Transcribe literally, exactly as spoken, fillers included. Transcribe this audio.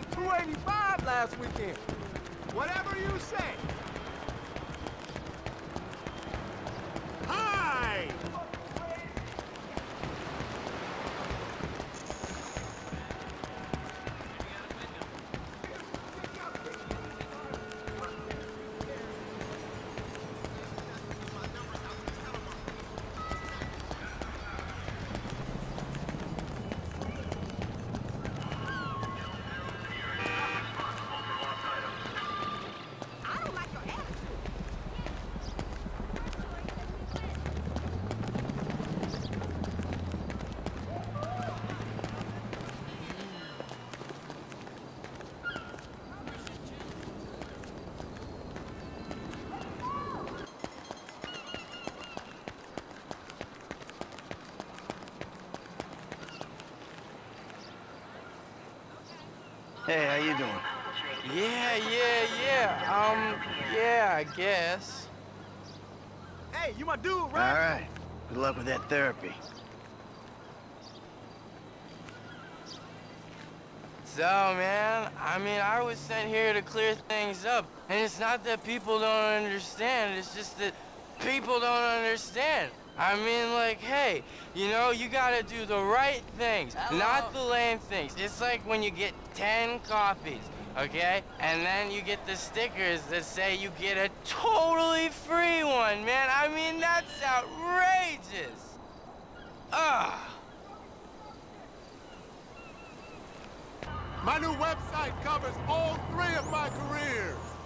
two eighty-five last weekend. Whatever you say. Hi! Hey, how you doing? Yeah, yeah, yeah. Um, yeah, I guess. Hey, you my dude, All right? right. Good luck with that therapy. So, man, I mean, I was sent here to clear things up. And it's not that people don't understand, it's just that people don't understand. I mean, like, hey, you know, you gotta do the right things, Hello. not the lame things. It's like when you get ten coffees, okay? And then you get the stickers that say you get a totally free one, man. I mean, that's outrageous. Ugh. My new website covers all three of my careers.